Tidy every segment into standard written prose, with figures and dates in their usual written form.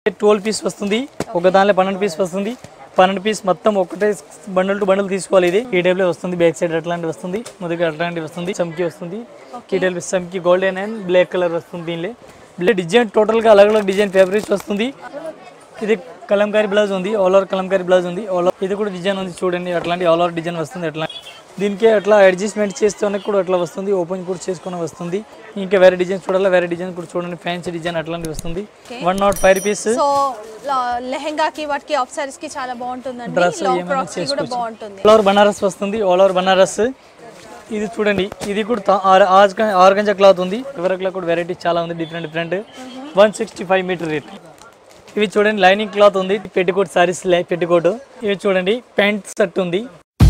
12 piece వస్తుంది ఒక దానిలో 12 పీస్ వస్తుంది 12 పీస్ మొత్తం ఒకటే బండిల్ టు బండిల్ తీసుకోవాలి ఇది ఈ టైప్ లో వస్తుంది బ్యాక్ సైడ్ అట్లాంటి వస్తుంది ముందుగా అట్లాంటి వస్తుంది చమ్కి వస్తుంది ఈ టైప్ చమ్కి గోల్డెన్ అండ్ బ్లాక్ కలర్ వస్తుంది దీనిలో బ్లే డిజైన్ టోటల్ గా अलग-अलग డిజైన్ ఫ్యాబ్రిక్స్ వస్తుంది ఇది కలంకారీ బ్లౌజ్ ఉంది ఆల్ ఓవర్ కలంకారీ బ్లౌజ్ ఉంది ఆల్ ఇది కూడా డిజైన్ ఉంది చూడండి అట్లాంటి ఆల్ ఓవర్ డిజైన్ వస్తుంది అట్లా దీనికి అట్లా అడ్జస్ట్మెంట్ చేస్తేనే కూడా అట్లా వస్తుంది ఓపెన్ కూడా చేసుకొని వస్తుంది ఇంకా వేరే డిజైన్ చూడాలి వేరే డిజైన్ కూడా చూడండి ఫ్యాన్సీ డిజైన్ అట్లాంటి వస్తుంది 105 రూపీస్ సో లెహంగా కి వాటికి ఆఫ్ సారీస్ కి చాలా బాగుంటుందండి లాంగ్ ఫ్రాక్స్ కి కూడా బాగుంటుంది ఆల్ ఓవర్ బనారస్ వస్తుంది ఆల్ ఓవర్ బనారస్ ఇది చూడండి ఇది కూడా ఆర్గంజా క్లాత్ ఉంది ఎవరికలా కూడా వెరైటీ చాలా ఉంది డిఫరెంట్ 165 మీటర్ రేట్ ఇవి చూడండి లైనింగ్ క్లాత్ ఉంది పెట్టికోట్ సారీస్ పెట్టికోట్ ఇవి చూడండి ప్యాంట్ సెట్ ఉంది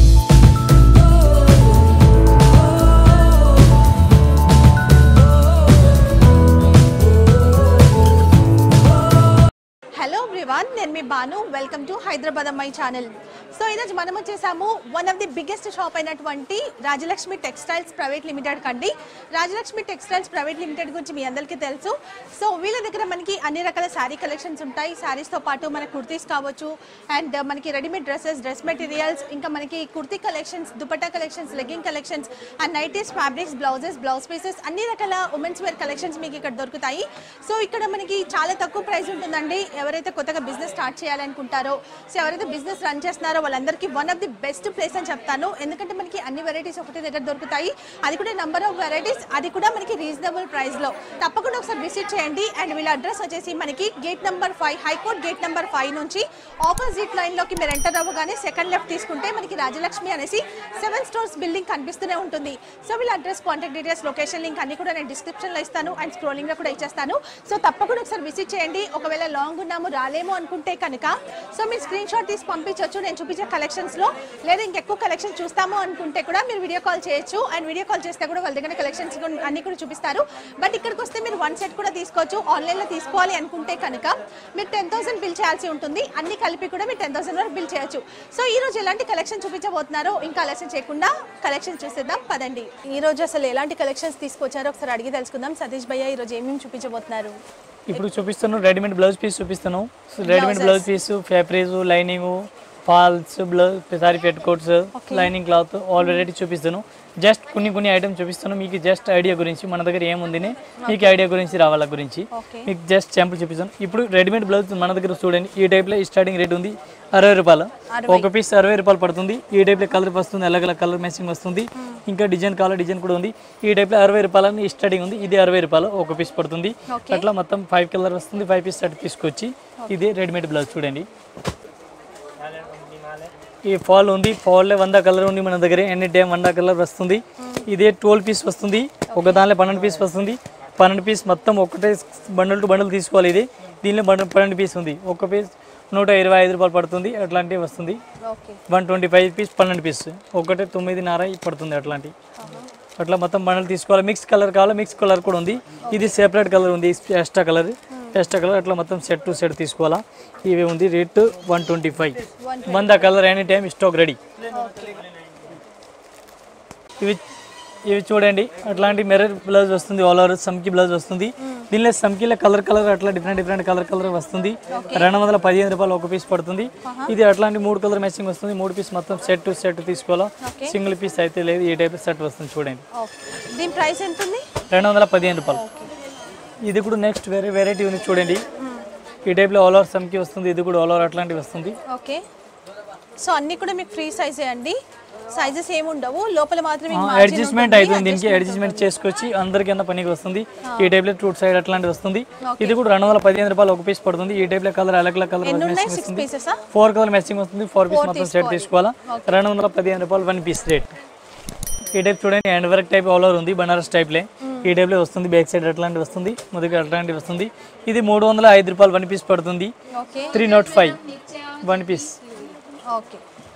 హలో ఎవ్రీవన్ నేను మీ బాను వెల్కమ్ టు హైదరాబాద్ అమ్మాయి ఛానల్ సో ఈరోజు మనం వచ్చేసాము one of the biggest shop అయినటువంటి రాజలక్ష్మి టెక్స్టైల్స్ ప్రైవేట్ లిమిటెడ్ కండి రాజలక్ష్మి టెక్స్టైల్స్ ప్రైవేట్ లిమిటెడ్ గురించి మీ అందరికీ తెలుసు సో వీళ్ళ దగ్గర మనకి అన్ని రకాల శారీ కలెక్షన్స్ ఉంటాయి శారీస్తో పాటు మన కుర్తీస్ కావచ్చు అండ్ మనకి రెడీమేడ్ డ్రెస్సెస్ డ్రెస్ మెటీరియల్స్ ఇంకా మనకి kurti collections dupatta collections legging collections and nighties fabrics blouses blouse pieces అన్ని రకాల ఉమెన్స్ వేర్ కలెక్షన్స్ మీకు ఇక్కడ దొరుకుతాయి సో ఇక్కడ మనకి చాలా తక్కువ ప్రైస్ ఉంటుందండి ఎవరైతే కొత్తగా బిజినెస్ స్టార్ట్ చేయాలనుకుంటారో సో ఎవరైతే బిజినెస్ రన్ చేస్తున్నారో వాళ్ళందరికీ one of the best place అని చెప్తాను ఎందుకంటే మనకి అన్ని వెరైటీస్ ఒకటి దగ్గర దొరుకుతాయి అది కూడా నెంబర్ ఆఫ్ వెరైటీస్ అది కూడా మనకి రీజనబుల్ ప్రైస్ లో తప్పకుండా ఒకసారి విజిట్ చేయండి అండ్ వీళ్ళ అడ్రస్ వచ్చేసి మనకి gate number 5 high court gate number 5 నుంచి ఆపోజిట్ లైన్ లోకి మీరు ఎంటర్ అవ్వగానే సెకండ్ లెఫ్ట్ తీసుకుంటే మనకి రాజలక్ష్మి అనేసి 7 స్టోర్స్ బిల్డింగ్ కనిపిస్తూనే ఉంటుంది సో వీళ్ళ address contact details location link అన్ని కూడా నేను డిస్క్రిప్షన్ లో ఇస్తాను అండ్ స్క్రోలింగ్ లో కూడా ఇచ్చేస్తాను సో తప్పకుండా ఒకసారి విజిట్ చేయండి ఒకవేళ లాంగ్ ఉన్నాము రాలేము అనుకుంటే కనుక సో మీరు స్క్రీన్ షాట్ తీసి పంపించవచ్చు నేను చూపించే కలెక్షన్స్ లో లేదా ఇంకెక్కువ కలెక్షన్ చూస్తాము అనుకుంటే కూడా మీరు వీడియో కాల్ చేయొచ్చు అండ్ వీడియో కాల్ చేస్తే కూడా వాళ్ళ దగ్గర కలెక్షన్స్ అన్ని కూడా చూపిస్తారు బట్ ఇక్కడికి వస్తే మీరు 1 సెట్ కూడా తీసుకోవచ్చు ఆన్లైన్ లో తీసుకోవాలి అనుకుంటే కనుక మీరు 10,000 బిల్ చేయాల్సి ఉంటుంది అన్ని కలిపి కూడా మీరు 10,000 వరకు బిల్ చేయొచ్చు సో ఈ రోజు ఎలాంటి కలెక్షన్ చూపించబోతున్నారో ఇంకా ఆలస్యం చేయకుండా కలెక్షన్ చూసేద్దాం పదండి ఈ రోజు అసలు ఎలాంటి కలెక్షన్స్ తీసుకొచ్చారో ఒకసారి అడిగి తెలుసుకుందాం సతీష్ భయ్య ఈ రోజు ఏమేమి చూపించబోతున్నారు ఇప్పుడు చూపిస్తాను రెడీమేడ్ బ్లౌజ్ పీస్ చూపిస్తాను readymade blouse piece fabric lining falls blouse sari petticoats lining cloth all variety చూపిస్తాను జస్ట్ కొన్ని ఐటమ్స్ చూపిస్తాను మీకు జస్ట్ ఐడియా గురించి మన దగ్గర ఏముంది మీకు ఐడియా గురించి రావాల గురించి మీకు జస్ట్ శాంపుల్ చూపిస్తాను ఇప్పుడు రెడీమేడ్ బ్లౌజ్ మన దగ్గర చూడండి ఈ టైప్లో స్టార్టింగ్ రేట్ ఉంది 60 రూపాయలు ఒక పీస్ 60 రూపాయలు పడుతుంది ఈ టైప్లో కలర్ వస్తుంది अलग-अलग కలర్ మ్యాచింగ్ వస్తుంది ఇంకా డిజైన్ కావాలా డిజైన్ కూడా ఉంది ఈ టైప్లో 60 రూపాయలని స్టార్టింగ్ ఉంది ఇది 60 రూపాయలు ఒక పీస్ పడుతుంది అట్లా మొత్తం 5 కలర్ వస్తుంది 5 పీస్ సెట్ తీసుకొచ్చి ఇది రెడీమేడ్ బ్లౌజ్ చూడండి ఈ ఫాల్ ఉంది ఫాల్లో 100 కలర్ ఉంది మన దగ్గర ఎనీ టైం 100 కలర్ వస్తుంది ఇదే 12 పీస్ వస్తుంది ఒక దానిలో 12 పీస్ వస్తుంది 12 పీస్ మొత్తం ఒకటే బండిల్ టు బండిల్ తీసుకోవాలి ఇది దీనిలో 12 పీస్ ఉంది ఒక పీస్ 125 రూపాయలు పడుతుంది అట్లాంటివి వస్తుంది 125 పీస్ 12 పీస్ ఒకటే 9.5 పడుతుంది అట్లాంటి అట్లా మొత్తం బండిల్ తీసుకోవాలి మిక్స్ కలర్ కావాలి మిక్స్ కలర్ కూడా ఉంది ఇది సెపరేట్ కలర్ ఉంది ఎక్స్ట్రా కలర్ అట్లా మొత్తం సెట్ టు సెట్ తీసుకోవాలా ఇవి ఉంది rate 125 100 colour any time stock ready ఇవి చూడండి అట్లాంటి మిర్రర్ బ్లౌజ్ వస్తుంది ఆల్ ఓవర్ సమ్కి బ్లౌజ్ వస్తుంది దీనిలో సమ్కీలో కలర్ అట్లా డిఫరెంట్ కలర్ వస్తుంది 215 రూపాయలు ఒక పీస్ పడుతుంది ఇది అట్లాంటి 3 కలర్ మ్యాచింగ్ వస్తుంది 3 పీస్ మొత్తం సెట్ టు సెట్ తీసుకోవాలా సింగిల్ పీస్ అయితే లేదు ఈ టైప్ సెట్ వస్తుంది చూడండి దీని ప్రైస్ ఎంత ఉంది 215 రూపాయలు ఇది కూడా నెక్స్ట్ వేరే వెరైటీ ఉంది చూడండి ఈ టైప్లో ఆల్ ఓవర్ సమ్కి వస్తుంది ఇది కూడా ఆల్ ఓవర్ అట్లాంటివి వస్తుంది ఓకే సో అన్ని కూడా మీకు ఫ్రీ సైజే అండి సైజెస్ ఏమి ఉండవు లోపల మాత్రమే అడ్జస్ట్మెంట్ అవుతుంది దీనికి అడ్జస్ట్మెంట్ చేసుకొచ్చి అందరికన్నా పనికి వస్తుంది ఈ టైప్లో టూ సైడ్ అట్లాంటి వస్తుంది ఇది కూడా 215 రూపాయలు ఒక పీస్ పడుతుంది ఈ టైప్లో కలర్ अलग-अलग కలర్ మ్యాచింగ్ వస్తుంది 4 కలర్ మ్యాచింగ్ వస్తుంది 4 పీస్ మొత్తం సెట్ తీసుకోవాలా 215 రూపాయలు 1 పీస్ రేట్ ఈ టైప్ చూడండి hand work type all over ఉంది బనారస్ టైప్లే ఈ టైప్లో వస్తుంది బ్యాక్ సైడ్ అట్లాంటి వస్తుంది ముందుగా అట్లాంటి వస్తుంది ఇది 305 రూపాయలు 1 పీస్ పడుతుంది 305 1 పీస్ ఓకే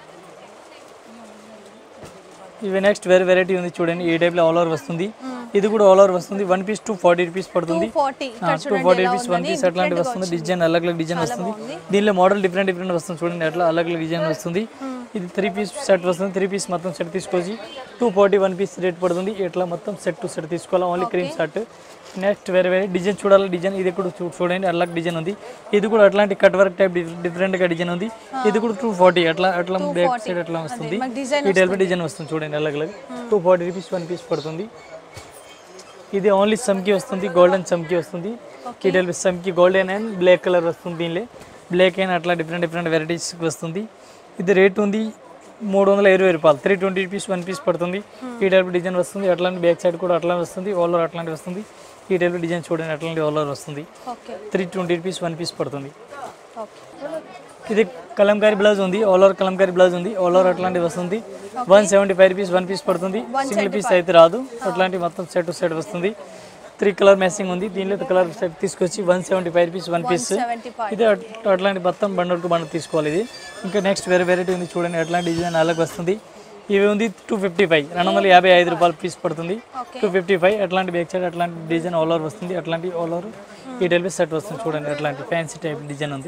ఇవి నెక్స్ట్ వేరే వెరైటీ ఉంది చూడండి ఈ టైప్లో ఆల్ ఓవర్ వస్తుంది ఇది కూడా ఆల్ ఓవర్ వస్తుంది 1 పీస్ 240 రూపీస్ పడుతుంది 240 రూపీస్ 1 పీస్ అట్లాంటి వస్తుంది డిజైన్ अलग-अलग డిజైన్ వస్తుంది దీనిలో మోడల్ డిఫరెంట్ వస్తుంది చూడండి అట్లా अलग-अलग డిజైన్ వస్తుంది ఇది 3 పీస్ సెట్ వస్తుంది 3 పీస్ మొత్తం సెట్ తీసుకొచ్చి 240 1 పీస్ రేట్ పడుతుంది ఇట్లా మొత్తం సెట్ టు సెట్ తీసుకోవాలి ఓన్లీ క్రీమ్ సెట్ నెక్స్ట్ వేరే వేరే డిజైన్ చూడాలి. డిజైన్ ఇది కూడా చూడండి అట్లా డిజైన్ ఉంది. ఇది కూడా అట్లాంటి కట్ వర్క్ టైప్ డిఫరెంట్గా డిజైన్ ఉంది. ఇది కూడా 240 అట్లా బ్యాక్ సైడ్ అట్లా వస్తుంది. ఈ టైప్ డిజైన్ వస్తుంది చూడండి అలాగ 240 రూపీస్ 1 పీస్ పడుతుంది. ఇది ఓన్లీ సమ్కి వస్తుంది, గోల్డెన్ సమ్కి వస్తుంది. ఈ టైప్ సమ్కి గోల్డెన్ అండ్ బ్లాక్ కలర్ వస్తుంది. దీనిలో బ్లాక్ అండ్ అట్లా డిఫరెంట్ వెరైటీస్ వస్తుంది. ఇది రేట్ ఉంది 320 రూపాయలు, 320 రూపీస్ 1 పీస్ పడుతుంది. ఈ టైప్ డిజైన్ వస్తుంది. అట్లాంటి బ్యాక్ సైడ్ కూడా అట్లా వస్తుంది. ఆల్ ఓవర్ అట్లాంటి వస్తుంది. ఈ టైప్ డిజైన్ చూడండి అట్లాంటి ఆల్ ఓవర్ వస్తుంది. 320 రూపీస్ 1 పీస్ పడుతుంది. ఇది కలంకారీ బ్లౌజ్ ఉంది, ఆల్ ఓవర్ కలంకారీ బ్లౌజ్ ఉంది. ఆల్ ఓవర్ అట్లాంటివి వస్తుంది. 175 రూపీస్ 1 పీస్ పడుతుంది. సింగిల్ పీస్ అయితే రాదు, అట్లాంటి మొత్తం సెట్ టు సెట్ వస్తుంది. 3 కలర్ మ్యాచింగ్ ఉంది. దీనిలో కలర్ సెట్ తీసుకొచ్చి 175 రూపీస్ 1 పీస్. ఇది అట్లాంటి మొత్తం బండల్ టు బండల్ తీసుకోవాలి. ఇది ఇంకా నెక్స్ట్ వేరే వెరైటీ ఉంది చూడండి అట్లాంటి డిజైన్ అలాగ వస్తుంది. ఇవి ఉంది 255, 255 రూపాయలు పీస్ పడుతుంది. 255 అట్లాంటి బ్యాక్ సైడ్ అట్లాంటి డిజైన్ ఆల్ ఓవర్ వస్తుంది. అట్లాంటి ఆల్ ఓవర్ ఈ టైప్ సెట్ వస్తుంది చూడండి అట్లాంటి ఫ్యాన్సీ టైప్ డిజైన్ ఉంది.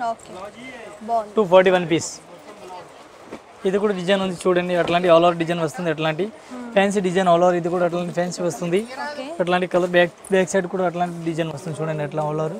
241 పీస్. ఇది కూడా డిజైన్ ఉంది చూడండి అట్లాంటి ఆల్ ఓవర్ డిజైన్ వస్తుంది. అట్లాంటి ఫ్యాన్సీ డిజైన్ ఆల్ ఓవర్ ఇది కూడా అట్లాంటి ఫ్యాన్సీ వస్తుంది. అట్లాంటి కలర్ బ్యాక్ సైడ్ కూడా అట్లాంటి డిజైన్ వస్తుంది చూడండి అట్లా ఆల్ ఓవర్.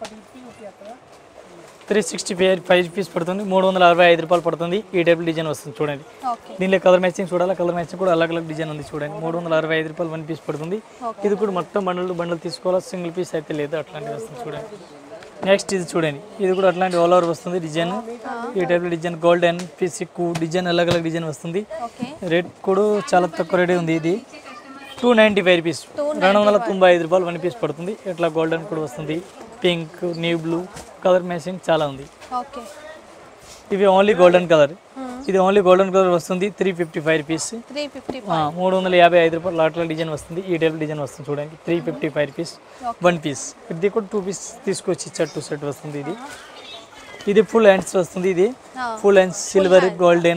365 పీస్ పడుతుంది. 365 రూపాయలు పడుతుంది. ఈ టైప్ డిజైన్ వస్తుంది చూడండి. దీనిలో కలర్ మ్యాచింగ్ చూడాలి. కలర్ మ్యాచింగ్ కూడా అలగ్ డిజైన్ ఉంది చూడండి. 365 రూపాయలు 1 పీస్ పడుతుంది. ఇది కూడా మొత్తం బండల్ తీసుకోవాలి, సింగిల్ పీస్ అయితే లేదు. అట్లాంటివి వస్తుంది చూడండి. నెక్స్ట్ ఇది చూడండి, ఇది కూడా అట్లాంటి ఆల్ ఓవర్ వస్తుంది డిజైన్. ఈ type design golden piece design అలగ్ డిజైన్ వస్తుంది. రేట్ కూడా చాలా తక్కువ రేటే ఉంది. ఇది 295 రూపీస్, 295 రూపాయలు 1 పీస్ పడుతుంది. ఇట్లా గోల్డెన్ కూడా వస్తుంది. Pink, new blue colour matching చాలా ఉంది. ఇవి ఓన్లీ గోల్డెన్ కలర్. ఇది ఓన్లీ గోల్డెన్ కలర్ వస్తుంది. 355 రూపీస్, 355 రూపాయలు అట్లా డిజైన్ వస్తుంది. ఈ టైప్ డిజైన్ వస్తుంది చూడండి. 355 రూపీస్ 1 పీస్. ఇది కూడా 2 పీస్ తీసుకొచ్చి సెట్ టు సెట్ వస్తుంది. ఇది ఫుల్ హ్యాండ్స్ వస్తుంది. ఇది ఫుల్ హ్యాండ్స్ సిల్వర్ గోల్డెన్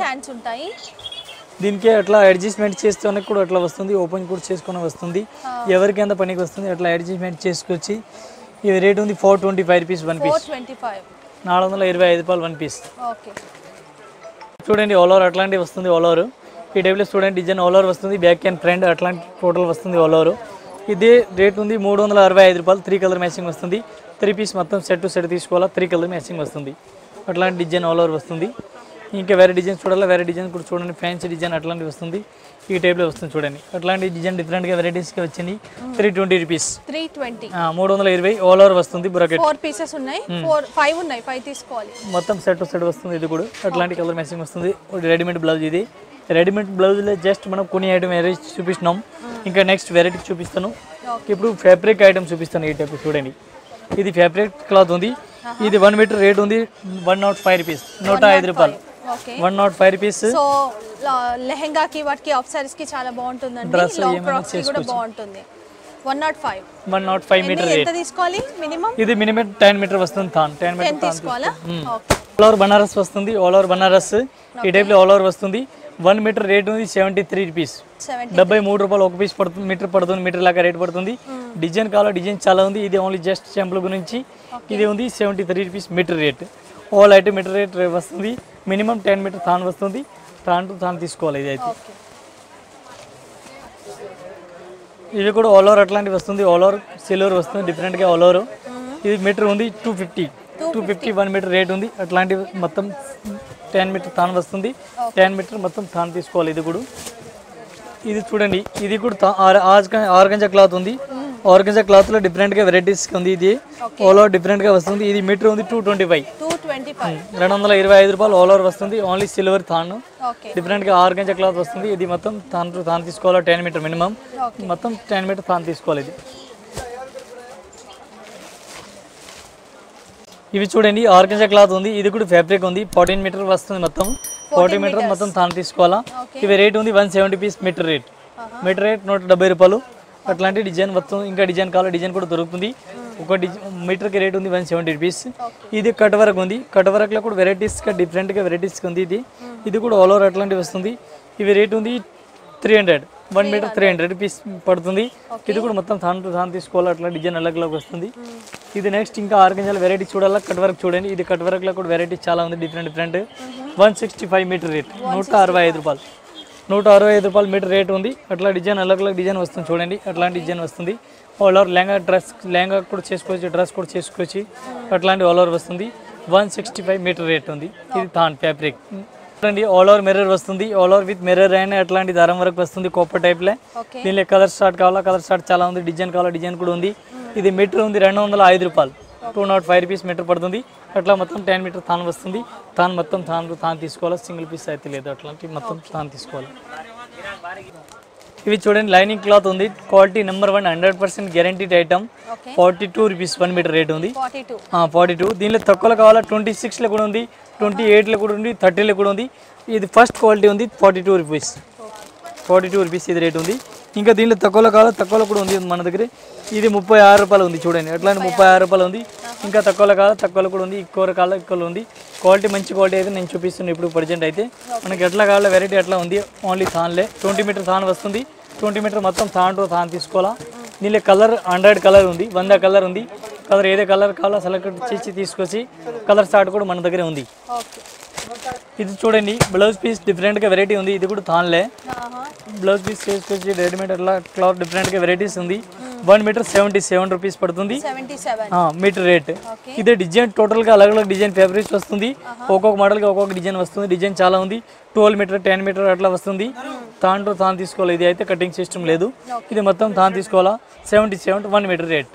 దీనికి అట్లా అడ్జస్ట్మెంట్ చేస్తూనే కూడా అట్లా వస్తుంది. ఓపెన్ కూడా చేసుకుని వస్తుంది. ఎవరికి ఎంత పనికి వస్తుంది అట్లా అడ్జస్ట్మెంట్ చేసుకొచ్చి. ఇది రేట్ ఉంది 425 రూపీస్ 1 పీస్, 425 రూపాయలు 1 పీస్. చూడండి ఆల్ ఓవర్ అట్లాంటివి వస్తుంది. ఆల్ ఓవర్ ఈ టైప్లో చూడండి డిజైన్ ఆల్ ఓవర్ వస్తుంది. బ్యాక్ అండ్ ఫ్రంట్ అట్లాంటి టోటల్ వస్తుంది ఆల్ ఓవర్. ఇది రేట్ ఉంది 365 రూపాయలు. 3 కలర్ మ్యాచింగ్ వస్తుంది. 3 పీస్ మొత్తం సెట్ టు సెట్ తీసుకోవాలా. 3 కలర్ మ్యాచింగ్ వస్తుంది. అట్లాంటి డిజైన్ ఆల్ ఓవర్ వస్తుంది. ఇంకా వేరే డిజైన్ చూడాలి. వేరే డిజైన్ కూడా చూడండి. ఫ్యాన్సీ డిజైన్ అట్లాంటివి వస్తుంది. ఈ టైప్లో వస్తుంది చూడండి. అట్లాంటి డిజైన్ డిఫరెంట్గా వెరైటీస్గా వచ్చింది. 320 రూపీస్, 320 ఆల్ ఓవర్ వస్తుంది. బ్రాకెట్ 4 పీసెస్ ఉన్నాయి, 5 ఉన్నాయి, 5 తీసుకోవాలి. మొత్తం సెట్ టు సెట్ వస్తుంది. ఇది కూడా అట్లాంటి కలర్ మ్యాచింగ్ వస్తుంది. Readymade blouse. ఇది రెడీమేడ్ బ్లౌజ్లో జస్ట్ మనం కొన్ని ఐటమ్ వెరైటీ చూపిస్తున్నాం. ఇంకా నెక్స్ట్ వెరైటీ చూపిస్తాను. ఇప్పుడు ఫ్యాబ్రిక్ ఐటమ్ చూపిస్తాను. ఈ టైప్ చూడండి. ఇది ఫ్యాబ్రిక్ క్లాత్ ఉంది. ఇది 1 మీటర్ రేట్ ఉంది 105 రూపీస్, 105 రూపాయలు. 105 రూపీస్. సో లెహంగాకి వాటికి ఆఫ్ సారీస్ కి చాలా బాగుంటుందండి. లాంగ్ ఫ్రాక్స్ కి కూడా బాగుంటుంది. 105 మీటర్ రేట్. ఎంత తీసుకోవాలి మినిమం? ఇది మినిమం 10 మీటర్ వస్తుంది. 10 మీటర్ తీసుకోవాలా? ఆల్ ఓవర్ బనారస్ వస్తుంది. ఆల్ ఓవర్ బనారస్ ఈ టైప్ లో ఆల్ ఓవర్ వస్తుంది. 1 మీటర్ రేట్ ఉంది 73 రూపీస్, 73 రూపాయలు 1 పీస్ పడుతుంది. మీటర్ పడుతుంది. మీటర్ లాగా రేట్ పడుతుంది. డిజైన్ కావాలా డిజైన్ చాలా ఉంది. ఇది ఓన్లీ జస్ట్ శాంపుల్ గురించి. ఇది ఉంది 73 rupees metre rate. All item metre rate వస్తుంది. మినిమం 10 మీటర్ థాన్ వస్తుంది. థాన్ టు థాన్ తీసుకోవాలి. ఇది అయితే ఇవి కూడా ఆల్ ఓవర్ అట్లాంటివి వస్తుంది. ఆల్ ఓవర్ సిల్వర్ వస్తుంది డిఫరెంట్గా ఆల్ ఓవర్. ఇది మీటర్ ఉంది 250 1 మీటర్ రేట్ ఉంది. అట్లాంటివి మొత్తం 10 మీటర్ థాన్ వస్తుంది. 10 మీటర్ మొత్తం థాన్ తీసుకోవాలి. ఇది కూడా ఇది చూడండి. ఇది కూడా ఆర్గంజా క్లాత్ ఉంది. ఆర్గంజా క్లాత్ లో డిఫరెంట్ గా వెరైటీస్ ఉంది. ఇది ఆల్ ఓవర్ డిఫరెంట్ గా వస్తుంది. ఇది మీటర్ ఉంది 225, 225 రూపాయలు ఆల్ ఓవర్ వస్తుంది. ఓన్లీ సిల్వర్ థాన్ డిఫరెంట్ గా ఆర్గంజా క్లాత్ వస్తుంది. ఇది మొత్తం థాన్ తీసుకోవాలి. 10 మీటర్ మినిమం మొత్తం 10 మీటర్ థాన్ తీసుకోవాలి. ఇది ఇవి చూడండి ఆర్గంజా క్లాత్ ఉంది. ఇది కూడా ఫ్యాబ్రిక్ ఉంది. 14 మీటర్ వస్తుంది. మొత్తం 40 మీటర్ మొత్తం థాన్ తీసుకోవాలా. ఇవి రేట్ ఉంది 170 rupees metre rate. Metre rate 170 రూపాయలు. అట్లాంటి డిజైన్ మొత్తం ఇంకా డిజైన్ కావాలి డిజైన్ కూడా దొరుకుతుంది. ఒక మీటర్కి రేట్ ఉంది 170 రూపీస్. ఇది కట్ వర్క్ ఉంది. కట్ వర్క్లో కూడా వెరైటీస్గా డిఫరెంట్గా వెరైటీస్గా ఉంది. ఇది కూడా ఆల్ ఓవర్ అట్లాంటివి వస్తుంది. ఇవి రేట్ ఉంది 300, 1 మీటర్ 300 రూపీస్ పడుతుంది. ఇది కూడా మొత్తం థాన్ టు థాన్ తీసుకోవాలి. అట్లా డిజైన్ అలగ్ వస్తుంది. ఇది నెక్స్ట్ ఇంకా ఆర్గంజాల వెరైటీ చూడాలా. కట్ వర్క్ చూడండి. ఇది కట్ వర్క్లో కూడా వెరైటీ చాలా ఉంది డిఫరెంట్. 165 మీటర్ రేట్, 165 రూపాయలు, 165 రూపాయలు మీటర్ రేట్ ఉంది. అట్లా డిజైన్ అలగ్ డిజైన్ వస్తుంది చూడండి. అట్లాంటి డిజైన్ వస్తుంది. ఆల్ ఓవర్ లెహంగా కూడా చేసుకోవచ్చు, డ్రెస్ కూడా చేసుకోవచ్చు. అట్లాంటి ఆల్ ఓవర్ వస్తుంది. 165 మీటర్ రేట్ ఉంది. ఇది థాన్ ఫ్యాబ్రిక్ అండి. ఆల్ ఓవర్ మిర్రర్ వస్తుంది. All over with mirror and అట్లాంటి దారం వరకు వస్తుంది. కాపర్ టైప్లో. దీనిలో కలర్ స్టార్ట్ కావాలా, కలర్ స్టార్ట్ చాలా ఉంది. డిజైన్ కావాలా, డిజైన్ కూడా ఉంది. ఇది మీటర్ ఉంది 205 రూపాయలు, 205 రూపీస్ మీటర్ పడుతుంది. అట్లా మొత్తం 10 మీటర్ థాన్ వస్తుంది. థాన్ మొత్తం థాన్ తీసుకోవాలా, సింగిల్ పీస్ అయితే లేదు. అట్లాంటి మొత్తం థాన్ తీసుకోవాలి. ఇవి చూడండి లైనింగ్ క్లాత్ ఉంది. Quality number 1 100% guaranteed item. 42 rupees 1 metre rate ఉంది. 42. దీనిలో తక్కువలో కావాలా 26లో కూడా ఉంది, 28లో కూడా ఉంది, 30లో కూడా ఉంది. ఇది ఫస్ట్ క్వాలిటీ ఉంది 42 రూపీస్. 42 రూపీస్ ఇది రేట్ ఉంది. ఇంకా దీనిలో తక్కువలో కావాలా, తక్కువలో కూడా ఉంది మన దగ్గర. ఇది 36 రూపాయలు ఉంది చూడండి. అట్లానే 36 రూపాయలు ఉంది. ఇంకా తక్కువలో కావాలా, తక్కువలో కూడా ఉంది. ఎక్కువ కావాలా, ఎక్కువలో ఉంది. క్వాలిటీ మంచి క్వాలిటీ అయితే నేను చూపిస్తున్నాను ఇప్పుడు ప్రజెంట్ అయితే. మనకి ఎట్లా కావాలా వెరైటీ ఎట్లా ఉంది. ఓన్లీ థాన్లే 20 మీటర్ థాన్ వస్తుంది. 20 మీటర్ మొత్తం థాన్ తీసుకోవాలా. దీనిలో కలర్ 100 కలర్ ఉంది, 100 కలర్ ఉంది. కలర్ ఏదే కలర్ కావాలో సెలెక్ట్ చేసి తీసుకొచ్చి కలర్ స్టార్ట్ కూడా మన దగ్గరే ఉంది. ఇది చూడండి బ్లౌజ్ పీస్ డిఫరెంట్గా వెరైటీ ఉంది. ఇది కూడా థాన్లే బ్లౌజ్ పీస్ చేసుకొచ్చి రెడీమేడ్ అట్లా క్లాత్ డిఫరెంట్గా వెరైటీస్ ఉంది. 1 మీటర్ 77 రూపీస్ పడుతుంది మీటర్ రేట్. ఇదే డిజైన్ టోటల్గా అలగ్ డిజైన్ ఫ్యాబ్రిక్స్ వస్తుంది. ఒక్కొక్క మోడల్గా ఒక్కొక్క డిజైన్ వస్తుంది. డిజైన్ చాలా ఉంది. 12 మీటర్ 10 మీటర్ అట్లా వస్తుంది. థాన్ తీసుకోవాలి. ఇది అయితే కటింగ్ సిస్టమ్ లేదు. ఇది మొత్తం థాన్ తీసుకోవాలా. 77 1 మీటర్ రేట్.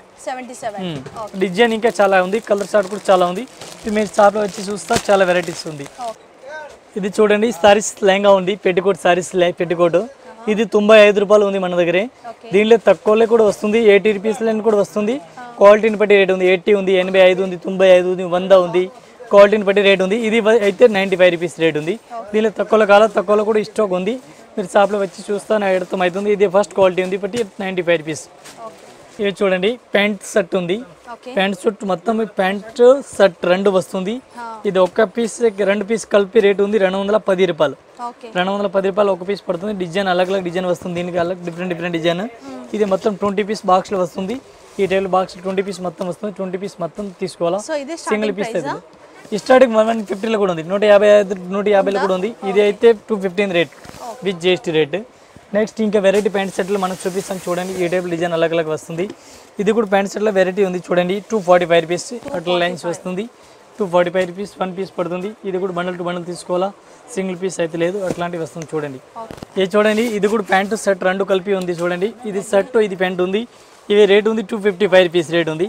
డిజైన్ ఇంకా చాలా ఉంది. కలర్ స్టార్ట్ కూడా చాలా ఉంది. ఇది మీరు షాప్లో వచ్చి చూస్తా చాలా వెరైటీస్ ఉంది. ఇది చూడండి సారీస్ లెహంగా ఉంది. Petticoat saris petticoat. ఇది 95 రూపాయలు ఉంది మన దగ్గరే. దీనిలో తక్కువలో కూడా వస్తుంది. 80 రూపీస్లో కూడా వస్తుంది. క్వాలిటీని బట్టి రేట్ ఉంది. 80 ఉంది, 85 ఉంది, 95 ఉంది, 100 ఉంది. క్వాలిటీని బట్టి రేట్ ఉంది. ఇది అయితే 95 రూపీస్ రేట్ ఉంది. దీనిలో తక్కువలో కాల తక్కువలో కూడా స్టాక్ ఉంది. మీరు షాప్లో వచ్చి చూస్తే నాకు అర్థం అవుతుంది. ఇది ఫస్ట్ క్వాలిటీ ఉంది బట్టి 95 రూపీస్. ఇది చూడండి ప్యాంట్ షర్ట్ ఉంది. ప్యాంట్ షర్ట్ మొత్తం ప్యాంట్ షర్ట్ 2 వస్తుంది. ఇది ఒక పీస్ 2 పీస్ కలిపి రేట్ ఉంది 210 రూపాయలు. 210 రూపాయలు ఒక పీస్ పడుతుంది. డిజైన్ అలగ్ డిజైన్ వస్తుంది. దీనికి అలగ్ డిఫరెంట్ డిజైన్. ఇది మొత్తం 20 పీస్ బాక్స్లో వస్తుంది. ఈ టైల్ బాక్స్ 20 పీస్ మొత్తం వస్తుంది. 20 పీస్ మొత్తం తీసుకోవాలా. సింగిల్ పీస్ అయితే స్టార్టింగ్ 150లో కూడా ఉంది, 150లో కూడా ఉంది. ఇది అయితే 215 rate with GST rate. Next ఇంకా వెరైటీ ప్యాంట్ సెట్లు మనకు చూపిస్తాం చూడండి. ఈ టైప్ డిజైన్ అలగ్ వస్తుంది. ఇది కూడా ప్యాంట్ సెట్లో వెరైటీ ఉంది చూడండి. 245 రూపీస్ అట్లా లైన్స్ వస్తుంది. 245 రూపీస్ 1 పీస్ పడుతుంది. ఇది కూడా బండల్ టు బండల్ తీసుకోవాలా. సింగిల్ పీస్ అయితే లేదు. అట్లాంటివి వస్తుంది చూడండి. ఇది చూడండి. ఇది కూడా ప్యాంటు షర్ట్ 2 కలిపి ఉంది చూడండి. ఇది షర్ట్ ఇది ప్యాంట్ ఉంది. ఇవి రేట్ ఉంది 255 రూపీస్ రేట్ ఉంది.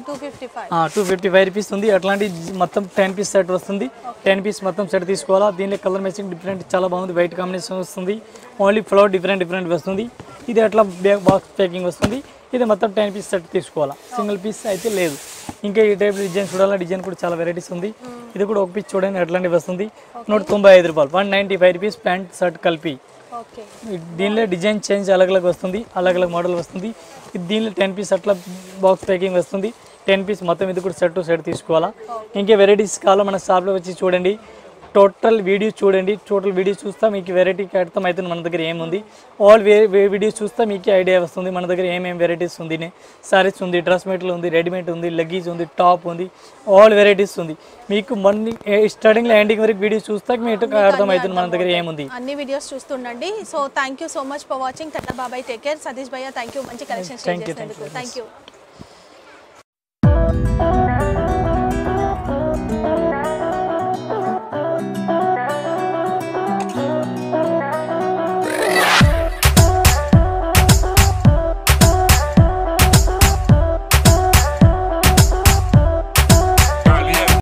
255 రూపీస్ ఉంది. అట్లాంటి మొత్తం 10 పీస్ సెట్ వస్తుంది. 10 పీస్ మొత్తం సెట్ తీసుకోవాలా. దీనిలో కలర్ మ్యాచింగ్ డిఫరెంట్ చాలా బాగుంది. వైట్ కాంబినేషన్ వస్తుంది. ఓన్లీ ఫ్లవర్ డిఫరెంట్ వస్తుంది. ఇది అట్లా బాక్స్ ప్యాకింగ్ వస్తుంది. ఇది మొత్తం 10 పీస్ సెట్ తీసుకోవాలా. సింగిల్ పీస్ అయితే లేదు. ఇంకా ఈ టైప్ డిజైన్ చూడాలా. డిజైన్ కూడా చాలా వెరైటీస్ ఉంది. ఇది కూడా ఒక పీస్ చూడండి అట్లాంటివి వస్తుంది. 195 రూపాయలు 195 రూపీస్ ప్యాంట్ షర్ట్ కలిపి. దీనిలో డిజైన్ చేంజ్ అలగ్ వస్తుంది. అలగ్ మోడల్ వస్తుంది. దీనిలో 10 పీస్ అట్లా బాక్స్ ప్యాకింగ్ వస్తుంది. 10 పీస్ మొత్తం ఇది కూడా సెట్ టు సెట్ తీసుకోవాలా. ఇంకా వెరైటీస్ కావాలో మన షాప్లో వచ్చి చూడండి. టోటల్ వీడియో చూడండి. టోటల్ వీడియో చూస్తా మీకు వెరైటీకి అర్థం అవుతుంది మన దగ్గర ఏముంది. ఆల్ వీడియోస్ చూస్తా మీకు ఐడియా వస్తుంది మన దగ్గర ఏమేమి వెరైటీస్ ఉంది. సారీస్ ఉంది, డ్రెస్ మెటీరియల్ ఉంది, రెడీమేడ్ ఉంది, లగేజ్ ఉంది, టాప్ ఉంది, ఆల్ వెరైటీస్ ఉంది. మీకు స్టార్టింగ్లో ఎండింగ్ వరకు వీడియో చూస్తా మీకు అర్థం అవుతుంది మన దగ్గర ఏముంది. అన్ని వీడియోస్ చూస్తుండండి. So thank you so much for watching. Tata బాబాయ్, టేక్ కేర్. సతీష్ భయ్య థ్యాంక్ యూ మంచి కలెక్షన్స్ చేసినందుకు. Thank you.